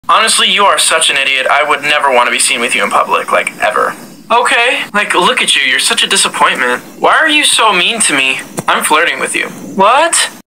Honestly, you are such an idiot. I would never want to be seen with you in public, like, ever. Okay, like, look at you. You're such a disappointment. Why are you so mean to me? I'm flirting with you. What?